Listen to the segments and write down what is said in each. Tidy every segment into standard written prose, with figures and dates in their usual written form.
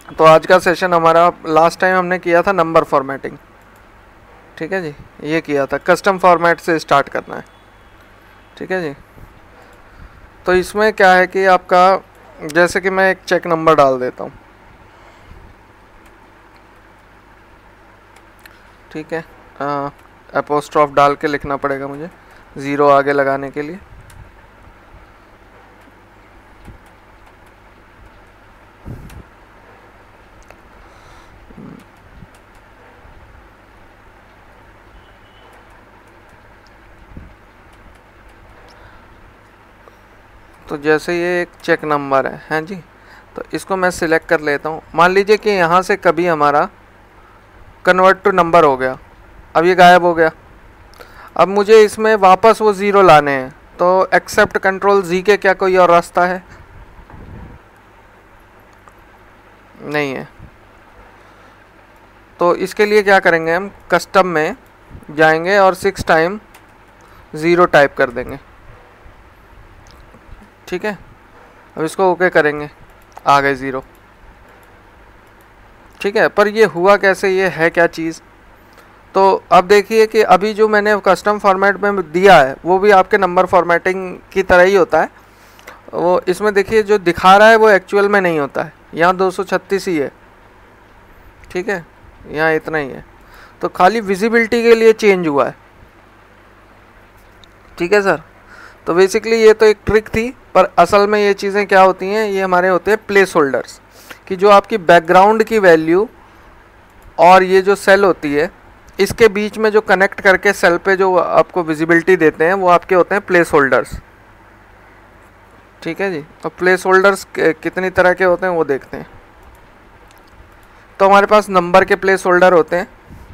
तो आज का सेशन हमारा, लास्ट टाइम हमने किया था नंबर फॉर्मेटिंग, ठीक है जी, ये किया था, कस्टम फॉर्मेट से स्टार्ट करना है, ठीक है जी। तो इसमें क्या है कि आपका, जैसे कि मैं एक चेक नंबर डाल देता हूँ, ठीक है, अपोस्ट्रॉफ डाल के लिखना पड़ेगा मुझे, 0 आगे लगाने के लिए। तो जैसे ये एक चेक नंबर है, हैं जी, तो इसको मैं सिलेक्ट कर लेता हूँ। मान लीजिए कि यहाँ से कभी हमारा कन्वर्ट टू नंबर हो गया, अब ये गायब हो गया, अब मुझे इसमें वापस वो 0 लाने हैं, तो एक्सेप्ट कंट्रोल Z के क्या कोई और रास्ता है? नहीं है। तो इसके लिए क्या करेंगे, हम कस्टम में जाएंगे और 6 टाइम 0 टाइप कर देंगे, ठीक है। अब इसको ओके करेंगे, आ गए 0, ठीक है। पर ये हुआ कैसे, ये है क्या चीज़? तो अब देखिए कि अभी जो मैंने कस्टम फॉर्मेट में दिया है वो भी आपके नंबर फॉर्मेटिंग की तरह ही होता है। वो इसमें देखिए जो दिखा रहा है वो एक्चुअल में नहीं होता है, यहाँ 236 ही है, ठीक है, यहाँ इतना ही है, तो खाली विजिबिलिटी के लिए चेंज हुआ है, ठीक है सर। तो बेसिकली ये तो एक ट्रिक थी, पर असल में ये चीज़ें क्या होती हैं, ये हमारे होते हैं प्लेस होल्डर्स, कि जो आपकी बैकग्राउंड की वैल्यू और ये जो सेल होती है इसके बीच में जो कनेक्ट करके सेल पे जो आपको विजिबिलिटी देते हैं वो आपके होते हैं प्लेस होल्डर्स, ठीक है जी। और प्लेस होल्डर्स कितनी तरह के होते हैं वो देखते हैं। तो हमारे पास नंबर के प्लेस होल्डर होते हैं,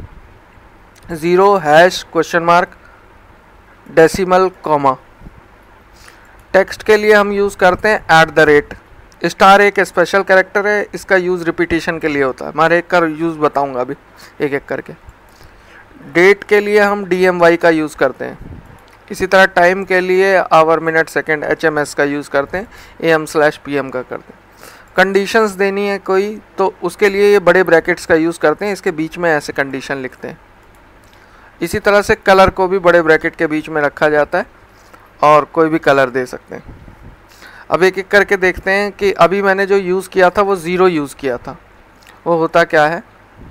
0, hash, question mark, decimal, comma. Text के लिए हम यूज़ करते हैं @ स्टार, एक स्पेशल कैरेक्टर है, इसका यूज़ रिपीटिशन के लिए होता है, मैं एक का यूज़ बताऊंगा अभी एक एक करके। डेट के लिए हम DMY का यूज़ करते हैं, इसी तरह टाइम के लिए आवर, मिनट, सेकंड, HMS का यूज़ करते हैं, AM/PM का करते हैं। कंडीशंस देनी है कोई तो उसके लिए ये बड़े ब्रैकेट्स का यूज़ करते हैं, इसके बीच में ऐसे कंडीशन लिखते हैं। इसी तरह से कलर को भी बड़े ब्रैकेट के बीच में रखा जाता है और कोई भी कलर दे सकते हैं। अब एक एक करके देखते हैं कि अभी मैंने जो यूज़ किया था वो 0 यूज़ किया था, वो होता क्या है।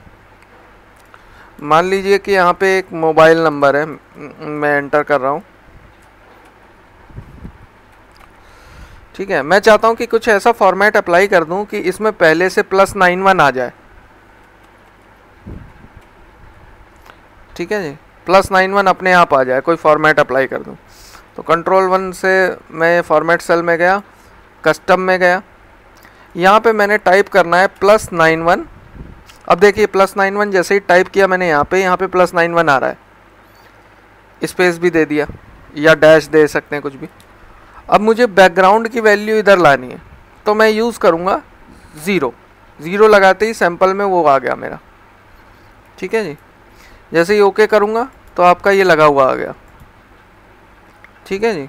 मान लीजिए कि यहाँ पे एक मोबाइल नंबर है, मैं एंटर कर रहा हूँ, ठीक है। मैं चाहता हूँ कि कुछ ऐसा फॉर्मेट अप्लाई कर दूँ कि इसमें पहले से +91 आ जाए, ठीक है जी, +91 अपने आप आ जाए, कोई फॉर्मेट अप्लाई कर दूँ। तो कंट्रोल 1 से मैं फॉर्मेट सेल में गया, कस्टम में गया, यहाँ पे मैंने टाइप करना है +91। अब देखिए +91 जैसे ही टाइप किया मैंने यहाँ पे +91 आ रहा है, स्पेस भी दे दिया या डैश दे सकते हैं कुछ भी। अब मुझे बैकग्राउंड की वैल्यू इधर लानी है, तो मैं यूज़ करूँगा 0 लगाते ही सैंपल में वो आ गया मेरा, ठीक है जी। जैसे ही ओके करूँगा तो आपका ये लगा हुआ आ गया, ठीक है जी।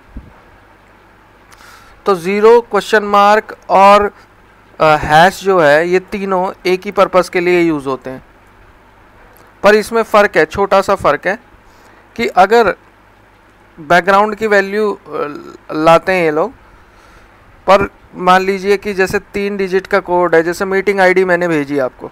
तो 0, क्वेश्चन मार्क और हैश जो है ये तीनों एक ही पर्पस के लिए यूज़ होते हैं, पर इसमें फ़र्क है, छोटा सा फ़र्क है कि अगर बैकग्राउंड की वैल्यू लाते हैं ये लोग, पर मान लीजिए कि जैसे 3 डिजिट का कोड है, जैसे मीटिंग आईडी मैंने भेजी आपको,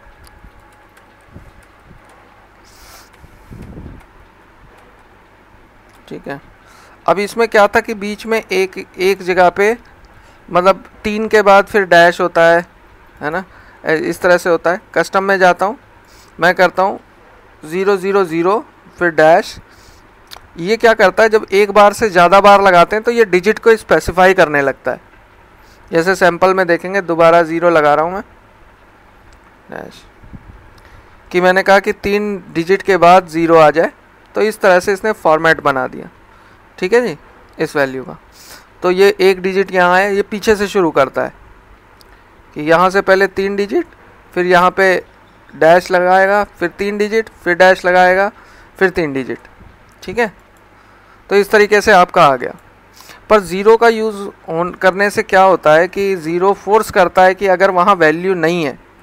ठीक है। अब इसमें क्या था कि बीच में एक जगह पे मतलब 3 के बाद फिर डैश होता है ना, इस तरह से होता है। कस्टम में जाता हूँ, मैं करता हूँ 000 फिर डैश। ये क्या करता है, जब एक बार से ज़्यादा बार लगाते हैं तो ये डिजिट को स्पेसिफाई करने लगता है। जैसे सैंपल में देखेंगे, दोबारा 0 लगा रहा हूँ मैं, डैश, कि मैंने कहा कि 3 डिजिट के बाद 0 आ जाए, तो इस तरह से इसने फॉर्मेट बना दिया, ठीक है जी, इस वैल्यू का। तो ये 1 डिजिट यहाँ है, ये पीछे से शुरू करता है कि यहाँ से पहले 3 डिजिट, फिर यहाँ पे डैश लगाएगा, फिर 3 डिजिट, फिर डैश लगाएगा, फिर 3 डिजिट, ठीक है। तो इस तरीके से आपका आ गया। पर 0 का यूज़ करने से क्या होता है कि 0 फोर्स करता है कि अगर वहाँ वैल्यू नहीं है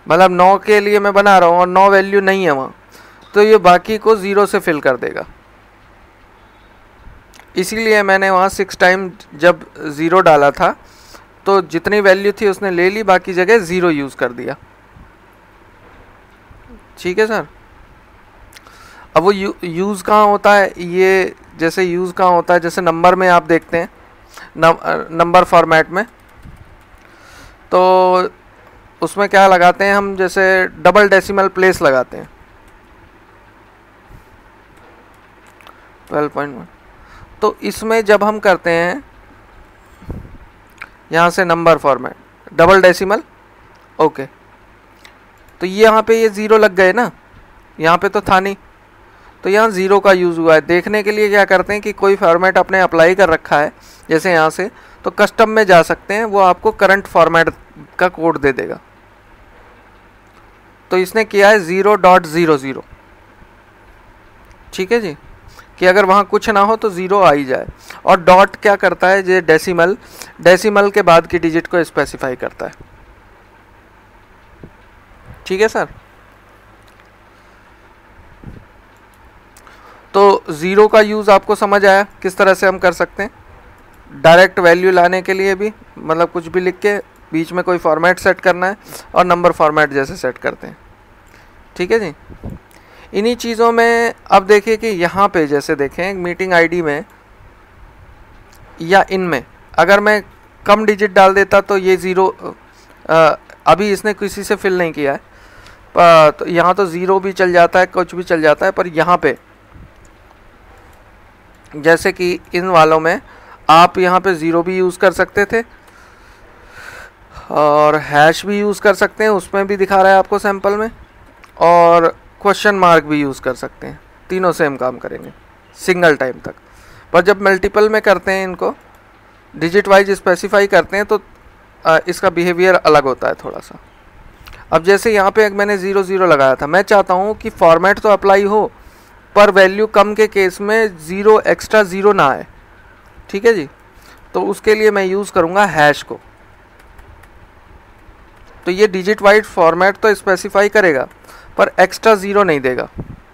मतलब 9 के लिए मैं बना रहा हूँ और 9 वैल्यू नहीं है वहाँ, तो ये बाकी को 0 से फिल कर देगा। इसीलिए मैंने वहाँ 6 टाइम जब 0 डाला था तो जितनी वैल्यू थी उसने ले ली, बाकी जगह 0 यूज़ कर दिया। ठीक है सर। अब वो यूज़ कहाँ होता है, ये जैसे यूज़ कहाँ होता है, जैसे नंबर में आप देखते हैं नंबर फॉर्मेट में, तो उसमें क्या लगाते हैं हम, जैसे डबल डेसिमल प्लेस लगाते हैं 12.1। तो इसमें जब हम करते हैं यहाँ से number format double decimal, okay, तो यहाँ पे ये 0 लग गए ना, यहाँ पे तो था नहीं, तो यहाँ 0 का यूज़ हुआ है। देखने के लिए क्या करते हैं कि कोई फॉर्मेट आपने अप्लाई कर रखा है जैसे यहाँ से, तो कस्टम में जा सकते हैं, वो आपको करंट फॉर्मेट का कोड दे देगा। तो इसने किया है 0.00, ठीक है जी, कि अगर वहाँ कुछ ना हो तो 0 आ ही जाए। और डॉट क्या करता है, ये डेसिमल के बाद की डिजिट को स्पेसिफाई करता है। ठीक है सर। तो 0 का यूज़ आपको समझ आया किस तरह से हम कर सकते हैं, डायरेक्ट वैल्यू लाने के लिए भी, मतलब कुछ भी लिख के बीच में कोई फॉर्मेट सेट करना है और नंबर फॉर्मेट जैसे सेट करते हैं। ठीक है जी। इन्हीं चीज़ों में अब देखिए कि यहाँ पे जैसे देखें मीटिंग आईडी में या इनमें अगर मैं कम डिजिट डाल देता तो ये 0, अभी इसने किसी से फिल नहीं किया है, तो यहाँ तो 0 भी चल जाता है, कुछ भी चल जाता है, पर यहाँ पे जैसे कि इन वालों में आप यहाँ पे 0 भी यूज़ कर सकते थे और हैश भी यूज़ कर सकते हैं, उसमें भी दिखा रहा है आपको सैंपल में, और क्वेश्चन मार्क भी यूज़ कर सकते हैं। तीनों सेम काम करेंगे सिंगल टाइम तक। पर जब मल्टीपल में करते हैं, इनको डिजिट वाइज स्पेसिफाई करते हैं, तो इसका बिहेवियर अलग होता है थोड़ा सा। अब जैसे यहाँ पे मैंने 0 लगाया था, मैं चाहता हूँ कि फॉर्मेट तो अप्लाई हो पर वैल्यू कम के केस में 0 एक्स्ट्रा 0 ना आए। ठीक है जी। तो उसके लिए मैं यूज़ करूँगा हैश को। तो ये डिजिट वाइज फॉर्मेट तो स्पेसिफाई करेगा पर एक्स्ट्रा 0 नहीं देगा।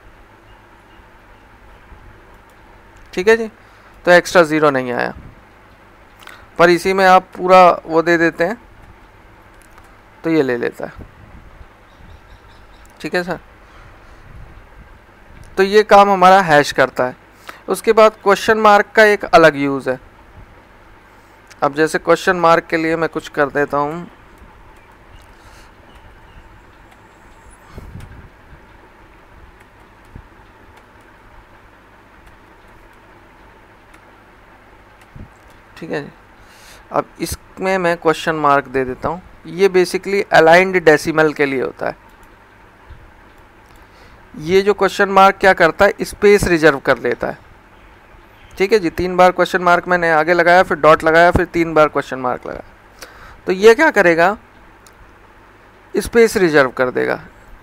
ठीक है जी। तो एक्स्ट्रा 0 नहीं आया, पर इसी में आप पूरा वो दे देते हैं तो ये ले लेता है। ठीक है सर। तो ये काम हमारा हैश करता है। उसके बाद क्वेश्चन मार्क का एक अलग यूज़ है। अब जैसे क्वेश्चन मार्क के लिए मैं कुछ कर देता हूँ, ठीक है जी। अब इसमें मैं क्वेश्चन मार्क दे देता हूँ। ये बेसिकली अलाइंड डेसिमल के लिए होता है। ये जो क्वेश्चन मार्क क्या करता है, स्पेस रिजर्व कर लेता है। ठीक है जी। 3 बार क्वेश्चन मार्क मैंने आगे लगाया, फिर डॉट लगाया, फिर 3 बार क्वेश्चन मार्क लगाया, तो ये क्या करेगा, स्पेस रिजर्व कर देगा।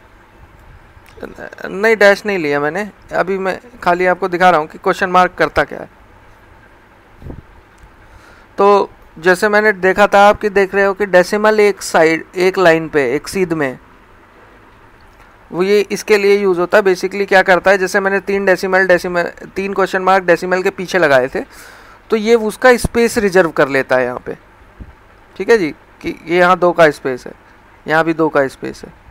नहीं, डैश नहीं लिया मैंने, अभी मैं खाली आपको दिखा रहा हूँ कि क्वेश्चन मार्क करता क्या है। तो जैसे मैंने देखा था, आपकी देख रहे हो कि डेसिमल एक साइड, एक लाइन पे, एक सीध में, वो ये इसके लिए यूज़ होता है। बेसिकली क्या करता है, जैसे मैंने 3 क्वेश्चन मार्क डेसिमल के पीछे लगाए थे, तो ये उसका स्पेस रिजर्व कर लेता है यहाँ पे। ठीक है जी, कि ये यहाँ 2 का स्पेस है, यहाँ भी 2 का स्पेस है।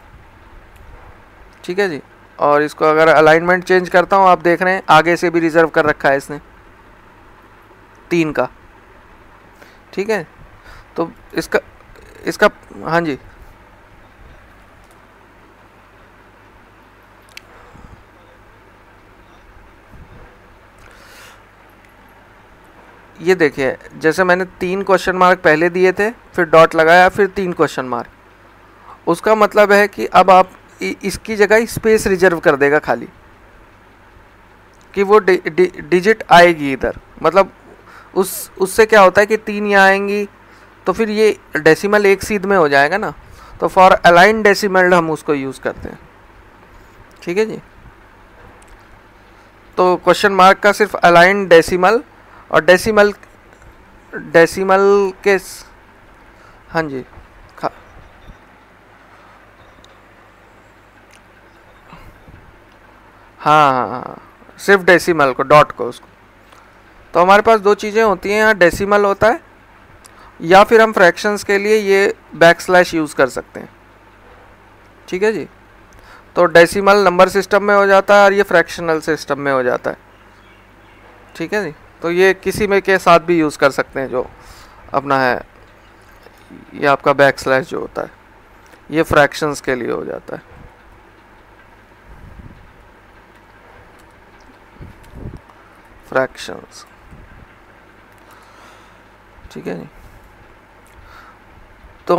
ठीक है जी। और इसको अगर अलाइनमेंट चेंज करता हूँ, आप देख रहे हैं आगे से भी रिजर्व कर रखा है इसने 3 का। ठीक है। तो इसका हाँ जी, ये देखिए, जैसे मैंने 3 क्वेश्चन मार्क पहले दिए थे, फिर डॉट लगाया, फिर 3 क्वेश्चन मार्क, उसका मतलब है कि अब आप इसकी जगह स्पेस रिजर्व कर देगा खाली, कि वो डिजिट आएगी इधर। मतलब उससे क्या होता है कि 3 यहाँ आएंगी, तो फिर ये डेसिमल एक सीध में हो जाएगा ना। तो फॉर अलाइन डेसिमल हम उसको यूज़ करते हैं। ठीक है जी। तो क्वेश्चन मार्क का सिर्फ अलाइन डेसिमल और डेसिमल के, हाँ जी, हाँ हाँ हाँ, सिर्फ डेसिमल को, डॉट को, उसको। तो हमारे पास दो चीज़ें होती हैं, यहाँ डेसिमल होता है या फिर हम फ्रैक्शंस के लिए ये बैकस्लैश यूज़ कर सकते हैं। ठीक है जी। तो डेसिमल नंबर सिस्टम में हो जाता है और ये फ्रैक्शनल सिस्टम में हो जाता है। ठीक है जी। तो ये किसी में के साथ भी यूज़ कर सकते हैं, जो अपना है ये आपका बैकस्लैश जो होता है, ये फ्रैक्शंस के लिए हो जाता है। फ्रैक्शंस, ठीक है जी। तो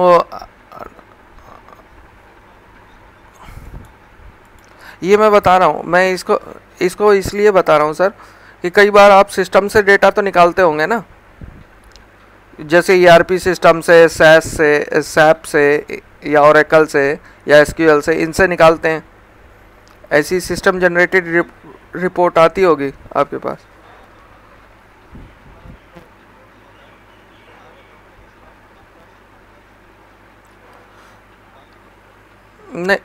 ये मैं बता रहा हूँ, मैं इसको इसलिए बता रहा हूँ सर कि कई बार आप सिस्टम से डेटा तो निकालते होंगे ना, जैसे ईआरपी सिस्टम से, सैस से, सैप से, या ओरेकल से, या एसक्यूएल से, इनसे निकालते हैं। ऐसी सिस्टम जनरेटेड रिपोर्ट आती होगी आपके पास। नहीं,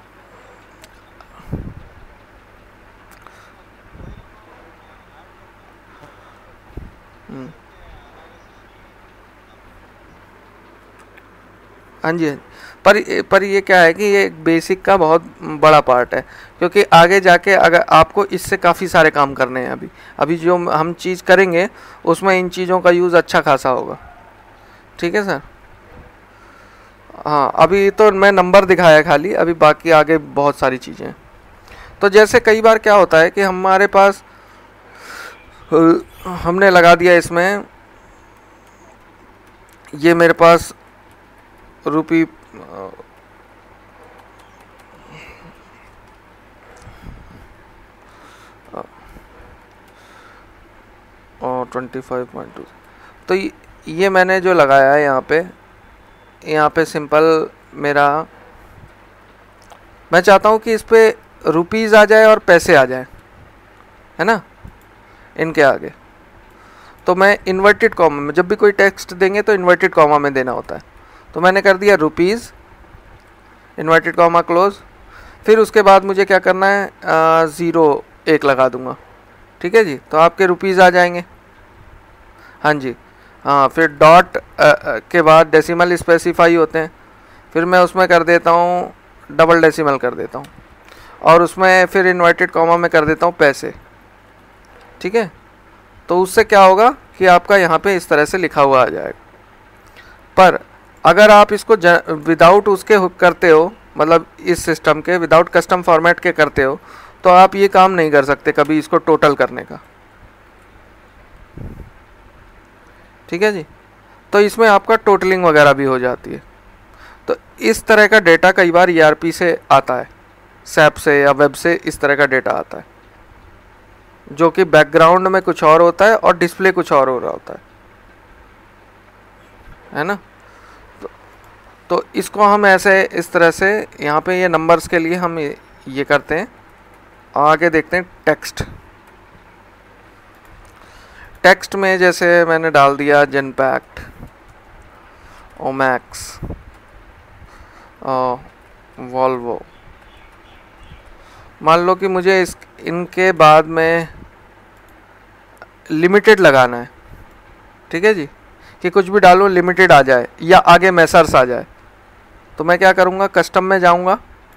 हाँ जी हाँ जी। पर ये क्या है कि ये एक बेसिक का बहुत बड़ा पार्ट है, क्योंकि आगे जाके अगर आपको इससे काफ़ी सारे काम करने हैं, अभी जो हम चीज़ करेंगे उसमें इन चीज़ों का यूज़ अच्छा खासा होगा। ठीक है सर। हाँ, अभी तो मैं नंबर दिखाया खाली, अभी बाकी आगे बहुत सारी चीज़ें हैं। तो जैसे कई बार क्या होता है कि हमारे पास हमने लगा दिया इसमें, ये मेरे पास रुपी और 25.2, तो ये मैंने जो लगाया है यहाँ पे सिंपल मेरा, मैं चाहता हूँ कि इस पे रुपीज़ आ जाए और पैसे आ जाए, है ना, इनके आगे। तो मैं इन्वर्टेड कॉमा में, जब भी कोई टेक्स्ट देंगे तो इन्वर्टेड कॉमा में देना होता है। तो मैंने कर दिया रुपीज़, इन्वर्टेड कॉमा क्लोज। फिर उसके बाद मुझे क्या करना है, 0 लगा दूंगा। ठीक है जी। तो आपके रुपीज़ आ जाएंगे। हाँ जी। हाँ, फिर डॉट के बाद डेसिमल स्पेसिफाई होते हैं, फिर मैं उसमें कर देता हूँ डबल डेसिमल कर देता हूँ, और उसमें फिर इन्वर्टेड कॉमा में कर देता हूँ पैसे। ठीक है। तो उससे क्या होगा कि आपका यहाँ पे इस तरह से लिखा हुआ आ जाएगा। पर अगर आप इसको विदाउट उसके करते हो, मतलब इस सिस्टम के विदाउट कस्टम फॉर्मेट के करते हो, तो आप ये काम नहीं कर सकते कभी इसको टोटल करने का। ठीक है जी। तो इसमें आपका टोटलिंग वगैरह भी हो जाती है। तो इस तरह का डेटा कई बार ईआरपी से आता है, सैप से या वेब से, इस तरह का डेटा आता है, जो कि बैकग्राउंड में कुछ और होता है और डिस्प्ले कुछ और हो रहा होता है ना। तो इसको हम ऐसे इस तरह से यहाँ पे ये नंबर्स के लिए हम ये करते हैं। आगे देखते हैं टेक्स्ट। टेक्स्ट में जैसे मैंने डाल दिया जनपैक्ट, ओमैक्स, वॉल्वो। मान लो कि मुझे इनके बाद में लिमिटेड लगाना है। ठीक है जी, कि कुछ भी डालो लिमिटेड आ जाए या आगे मैसर्स आ जाए। तो मैं क्या करूँगा, कस्टम में जाऊँगा,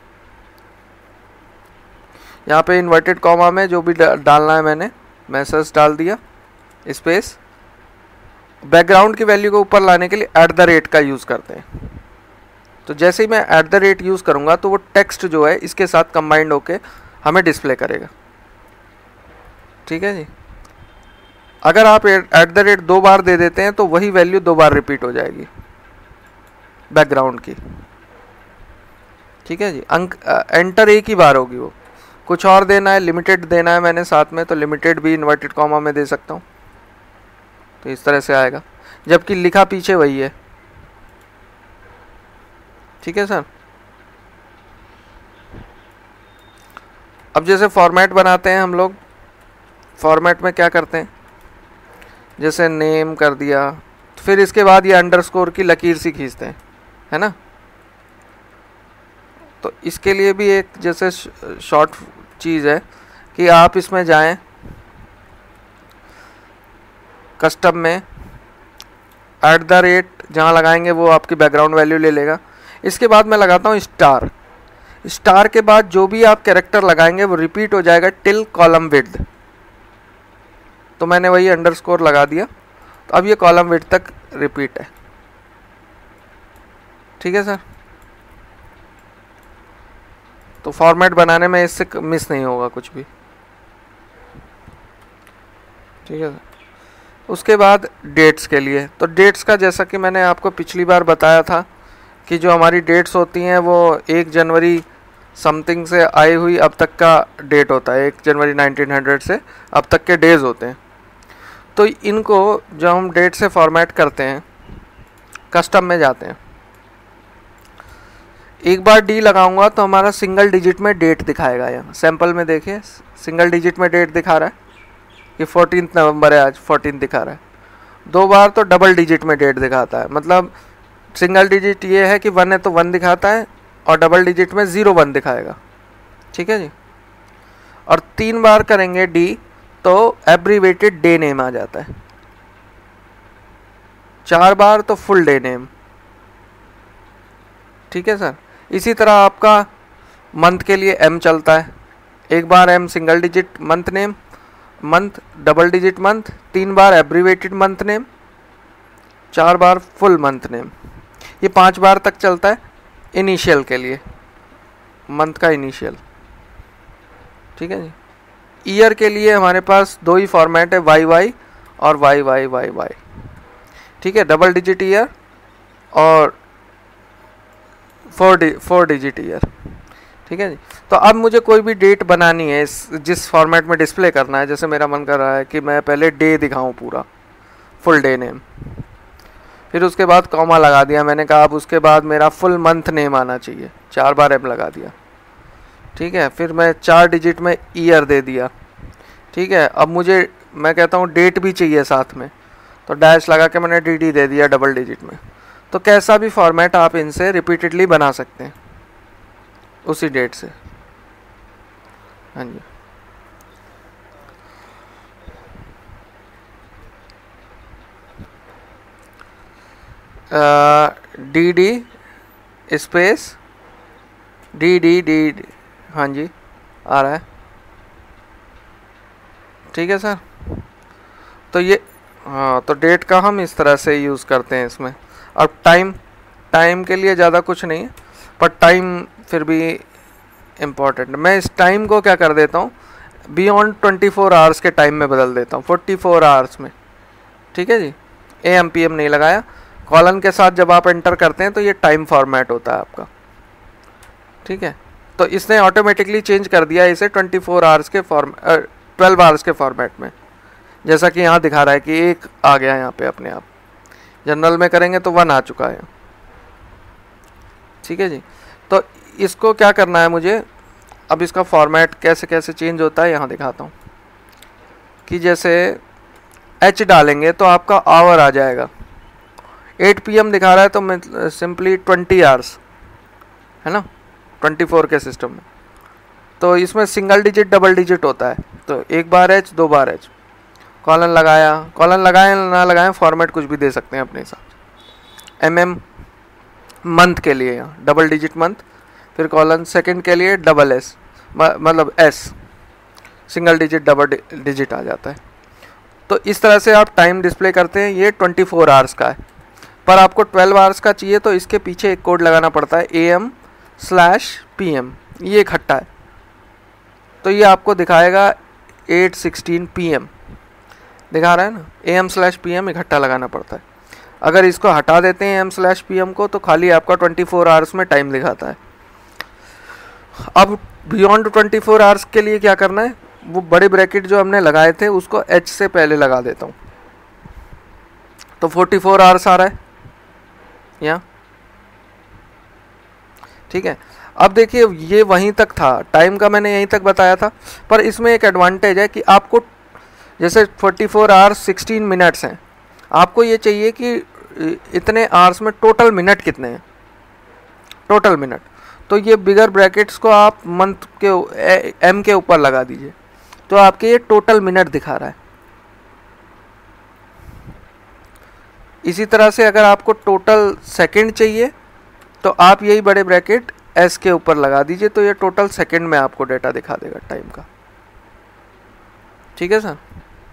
यहाँ पे इन्वर्टेड कॉमा में जो भी डालना है मैंने मैसर्स डाल दिया, स्पेस। बैकग्राउंड की वैल्यू को ऊपर लाने के लिए @ का यूज़ करते हैं। तो जैसे ही मैं @ यूज़ करूँगा तो वो टेक्स्ट जो है इसके साथ कंबाइंड होके हमें डिस्प्ले करेगा। ठीक है जी। अगर आप @ 2 बार दे देते हैं तो वही वैल्यू 2 बार रिपीट हो जाएगी बैकग्राउंड की। ठीक है जी। अंक एंटर एक ही बार होगी, वो कुछ और देना है, लिमिटेड देना है मैंने साथ में, तो लिमिटेड भी इन्वर्टेड कॉमा में दे सकता हूँ। तो इस तरह से आएगा, जबकि लिखा पीछे वही है। ठीक है सर। अब जैसे फॉर्मेट बनाते हैं हम लोग, फॉर्मेट में क्या करते हैं, जैसे नेम कर दिया, फिर इसके बाद ये अंडरस्कोर की लकीर सी खींचते हैं, है ना। तो इसके लिए भी एक जैसे शॉर्ट चीज़ है, कि आप इसमें जाएं, कस्टम में @ जहाँ लगाएंगे वो आपकी बैकग्राउंड वैल्यू ले लेगा। इसके बाद मैं लगाता हूँ स्टार। स्टार के बाद जो भी आप कैरेक्टर लगाएंगे वो रिपीट हो जाएगा टिल कॉलम विड्थ। तो मैंने वही अंडरस्कोर लगा दिया, तो अब ये कॉलम विड्थ तक रिपीट है। ठीक है सर, तो फॉर्मेट बनाने में इससे मिस नहीं होगा कुछ भी। ठीक है सर, उसके बाद डेट्स के लिए, तो डेट्स का जैसा कि मैंने आपको पिछली बार बताया था कि जो हमारी डेट्स होती हैं वो 1 जनवरी समथिंग से आई हुई अब तक का डेट होता है, 1 जनवरी 1900 से अब तक के डेज होते हैं। तो इनको जब हम डेट से फॉर्मेट करते हैं, कस्टम में जाते हैं, एक बार डी लगाऊंगा तो हमारा सिंगल डिजिट में डेट दिखाएगा। यहाँ सैंपल में देखिए सिंगल डिजिट में डेट दिखा रहा है कि 14 नवंबर है, आज 14 दिखा रहा है। 2 बार तो डबल डिजिट में डेट दिखाता है, मतलब सिंगल डिजिट ये है कि 1 है तो 1 दिखाता है और डबल डिजिट में 01 दिखाएगा। ठीक है जी, और 3 बार करेंगे डी तो एब्रीवेटेड डे नेम आ जाता है। 4 बार तो फुल डे नेम। ठीक है सर, इसी तरह आपका मंथ के लिए एम चलता है, 1 बार M single digit month name, month double digit month, 3 बार एब्रीवेटेड मंथ नेम, 4 बार फुल मंथ नेम। ये 5 बार तक चलता है इनिशियल के लिए, मंथ का इनिशियल। ठीक है जी, ईयर के लिए हमारे पास 2 ही फॉर्मेट है, YY और YYYY। ठीक है, डबल डिजिट ईयर और 4 डिजिट ईयर। ठीक है जी, तो अब मुझे कोई भी डेट बनानी है जिस फॉर्मेट में डिस्प्ले करना है, जैसे मेरा मन कर रहा है कि मैं पहले डे दिखाऊं पूरा फुल डे नेम, फिर उसके बाद कॉमा लगा दिया, मैंने कहा अब उसके बाद मेरा फुल मंथ नेम आना चाहिए, 4 बार एम लगा दिया। ठीक है, फिर मैं 4 डिजिट में ईयर दे दिया। ठीक है, अब मुझे मैं कहता हूँ डेट भी चाहिए साथ में, तो डैश लगा के मैंने DD दे दिया डबल डिजिट में। तो कैसा भी फॉर्मेट आप इनसे रिपीटेडली बना सकते हैं उसी डेट से। हाँ जी, DD स्पेस DD। हाँ जी, आ रहा है। ठीक है सर, तो ये हाँ, तो डेट का हम इस तरह से यूज़ करते हैं इसमें। अब टाइम के लिए ज़्यादा कुछ नहीं है, पर टाइम फिर भी इम्पॉर्टेंट। मैं इस टाइम को क्या कर देता हूँ, बियॉन्ड 24 आवर्स के टाइम में बदल देता हूँ, 44 आवर्स में। ठीक है जी, AM PM नहीं लगाया। कॉलन के साथ जब आप एंटर करते हैं तो ये टाइम फॉर्मेट होता है आपका। ठीक है, तो इसने ऑटोमेटिकली चेंज कर दिया इसे 24 आवर्स के 12 आवर्स के फॉर्मेट में, जैसा कि यहाँ दिखा रहा है कि 1 आ गया यहाँ पे अपने आप। जनरल में करेंगे तो 1 आ चुका है। ठीक है जी, तो इसको क्या करना है मुझे, अब इसका फॉर्मेट कैसे कैसे चेंज होता है यहाँ दिखाता हूँ। कि जैसे H डालेंगे तो आपका आवर आ जाएगा, 8 PM दिखा रहा है तो मैं सिंपली 20 आवर्स है ना, 24 के सिस्टम में। तो इसमें सिंगल डिजिट डबल डिजिट होता है, तो 1 बार H 2 बार H। कॉलन लगाएं ना लगाएं, फॉर्मेट कुछ भी दे सकते हैं अपने हिसाब। MM मंथ के लिए यहाँ डबल डिजिट मंथ, फिर कॉलन सेकंड के लिए डबल S, मतलब S single digit double digit आ जाता है। तो इस तरह से आप टाइम डिस्प्ले करते हैं। ये 24 आवर्स का है, पर आपको 12 आवर्स का चाहिए तो इसके पीछे एक कोड लगाना पड़ता है, AM/PM। ये इकट्ठा है, तो ये आपको दिखाएगा 8:16 PM दिखा रहा है ना, AM/PM इकट्ठा लगाना पड़ता है। अगर इसको हटा देते हैं AM/PM को तो खाली आपका 24 आवर्स में टाइम दिखाता है। अब बियॉन्ड 24 आवर्स के लिए क्या करना है, वो बड़े ब्रैकेट जो हमने लगाए थे उसको H से पहले लगा देता हूँ, तो 44 आवर्स आ रहा है यहाँ। ठीक है, अब देखिए ये वहीं तक था, टाइम का मैंने यहीं तक बताया था, पर इसमें एक एडवांटेज है कि आपको जैसे 44 आवर्स 16 मिनट्स हैं, आपको ये चाहिए कि इतने आवर्स में टोटल मिनट कितने हैं, टोटल मिनट। तो ये बिगर ब्रैकेट्स को आप मंथ के M के ऊपर लगा दीजिए, तो आपके ये टोटल मिनट दिखा रहा है। इसी तरह से अगर आपको टोटल सेकंड चाहिए तो आप यही बड़े ब्रैकेट एस के ऊपर लगा दीजिए, तो ये टोटल सेकंड में आपको डेटा दिखा देगा टाइम का। ठीक है सर,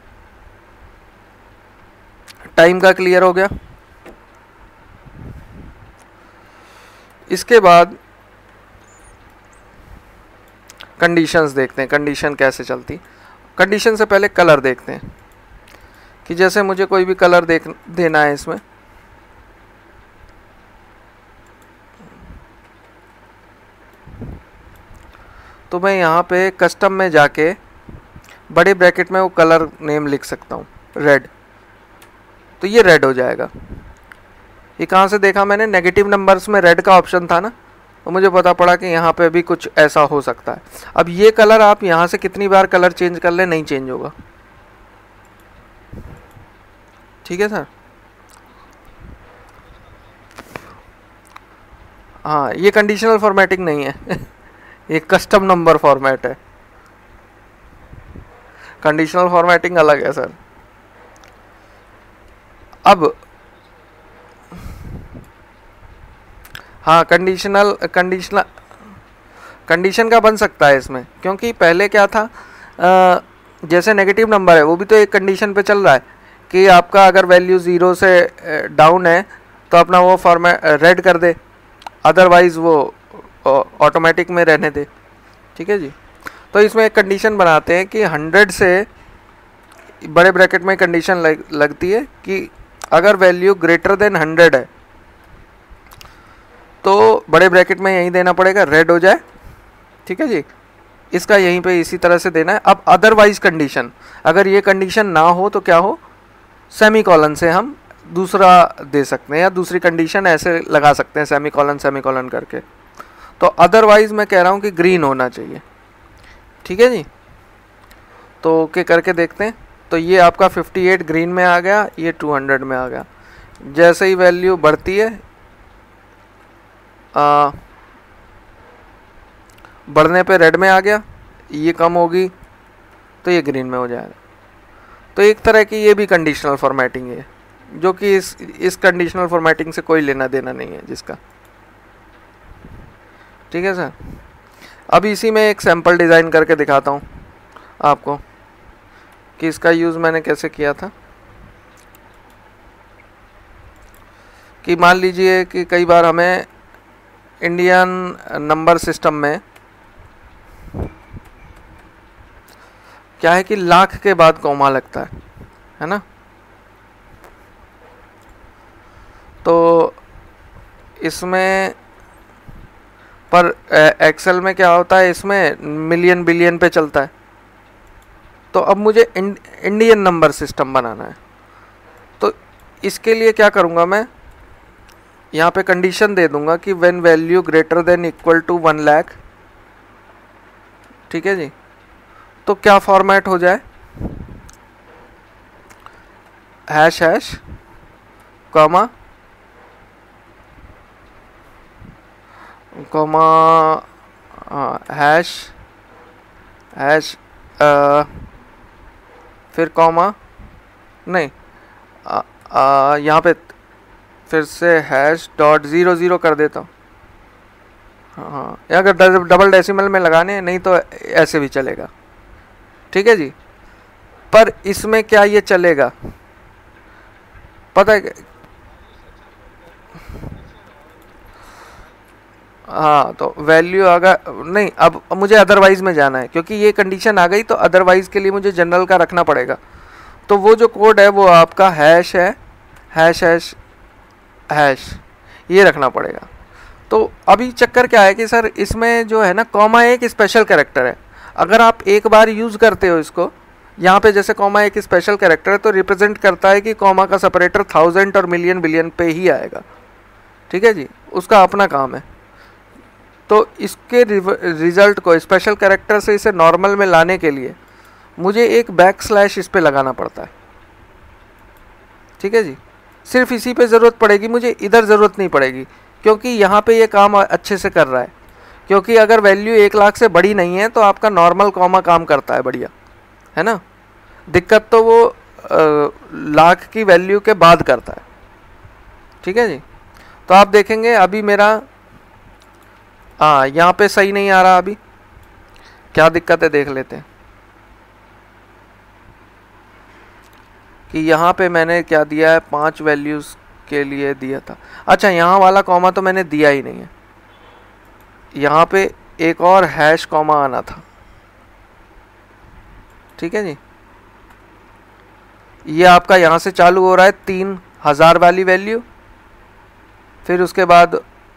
टाइम का क्लियर हो गया। इसके बाद कंडीशंस देखते हैं, कंडीशन कैसे चलती। कंडीशन से पहले कलर देखते हैं कि जैसे मुझे कोई भी कलर देना है इसमें, तो मैं यहाँ पे कस्टम में जाके बड़े ब्रैकेट में वो कलर नेम लिख सकता हूँ, रेड, तो ये रेड हो जाएगा। ये कहाँ से देखा मैंने, नेगेटिव नंबर्स में रेड का ऑप्शन था ना, तो मुझे पता पड़ा कि यहाँ पे भी कुछ ऐसा हो सकता है। अब ये कलर आप यहाँ से कितनी बार कलर चेंज कर ले नहीं चेंज होगा। ठीक है सर, हाँ ये कंडीशनल फॉर्मेटिंग नहीं है ये कस्टम नंबर फॉर्मेट है, कंडीशनल फॉर्मेटिंग अलग है सर। अब हाँ कंडीशन का बन सकता है इसमें, क्योंकि पहले क्या था, जैसे नेगेटिव नंबर है वो भी तो एक कंडीशन पे चल रहा है कि आपका अगर वैल्यू 0 से डाउन है तो अपना वो फॉर्मेट रेड कर दे, अदरवाइज वो ऑटोमेटिक में रहने दे। ठीक है जी, तो इसमें एक कंडीशन बनाते हैं कि 100 से बड़े ब्रैकेट में कंडीशन लगती है कि अगर वैल्यू ग्रेटर देन 100 है तो बड़े ब्रैकेट में यही देना पड़ेगा, रेड हो जाए। ठीक है जी, इसका यहीं पे इसी तरह से देना है। अब अदरवाइज कंडीशन, अगर ये कंडीशन ना हो तो क्या हो, सेमी कॉलन से हम दूसरा दे सकते हैं या दूसरी कंडीशन ऐसे लगा सकते हैं सेमी कॉलन करके। तो अदरवाइज मैं कह रहा हूँ कि ग्रीन होना चाहिए। ठीक है जी, तो ओके करके देखते हैं। तो ये आपका 58 ग्रीन में आ गया, ये 200 में आ गया। जैसे ही वैल्यू बढ़ती है, बढ़ने पे रेड में आ गया, ये कम होगी तो ये ग्रीन में हो जाएगा। तो एक तरह की ये भी कंडीशनल फॉर्मेटिंग है, जो कि इस कंडीशनल फॉर्मेटिंग से कोई लेना देना नहीं है जिसका। ठीक है सर, अब इसी में एक सैम्पल डिज़ाइन करके दिखाता हूँ आपको कि इसका यूज़ मैंने कैसे किया था। कि मान लीजिए कि कई बार हमें इंडियन नंबर सिस्टम में क्या है कि लाख के बाद कॉमा लगता है ना। तो इसमें पर एक्सेल में क्या होता है, इसमें मिलियन बिलियन पे चलता है। तो अब मुझे इंडियन नंबर सिस्टम बनाना है, तो इसके लिए क्या करूँगा, मैं यहाँ पे कंडीशन दे दूंगा कि when value greater than equal to 1 lakh. ठीक है जी, तो क्या फॉर्मेट हो जाए, hash hash comma comma hash hash फिर कॉमा नहीं, यहाँ पे फिर से हैश डॉट 00 कर देता हूँ। हाँ, अगर डबल डेसिमल में लगाने हैं, नहीं तो ऐसे भी चलेगा। ठीक है जी, पर इसमें क्या ये चलेगा पता है? हाँ, तो वैल्यू अगर नहीं, अब मुझे अदरवाइज में जाना है, क्योंकि ये कंडीशन आ गई तो अदरवाइज के लिए मुझे जनरल का रखना पड़ेगा। तो वो जो कोड है वो आपका हैश है, हैश हैश हैश, ये रखना पड़ेगा। तो अभी चक्कर क्या है कि सर इसमें जो है ना, कॉमा एक स्पेशल कैरेक्टर है। अगर आप एक बार यूज़ करते हो इसको, यहाँ पे जैसे कॉमा एक स्पेशल कैरेक्टर है, तो रिप्रेजेंट करता है कि कॉमा का सेपरेटर 1000 और मिलियन बिलियन पे ही आएगा। ठीक है जी, उसका अपना काम है। तो इसके रिजल्ट को स्पेशल कैरेक्टर से इसे नॉर्मल में लाने के लिए मुझे एक बैकस्लैश इस पे लगाना पड़ता है। ठीक है जी, सिर्फ इसी पे ज़रूरत पड़ेगी, मुझे इधर ज़रूरत नहीं पड़ेगी, क्योंकि यहाँ पे ये काम अच्छे से कर रहा है। क्योंकि अगर वैल्यू 1 लाख से बड़ी नहीं है तो आपका नॉर्मल कॉमा काम करता है बढ़िया। है ना। दिक्कत तो वो लाख की वैल्यू के बाद करता है, ठीक है जी। तो आप देखेंगे अभी मेरा यहाँ पे सही नहीं आ रहा, अभी क्या दिक्कत है देख लेते हैं कि यहाँ पे मैंने क्या दिया है, 5 वैल्यूज़ के लिए दिया था। अच्छा, यहाँ वाला कॉमा तो मैंने दिया ही नहीं है, यहाँ पे एक और हैश कॉमा आना था, ठीक है जी। ये आपका यहाँ से चालू हो रहा है 3000 वाली वैल्यू, फिर उसके बाद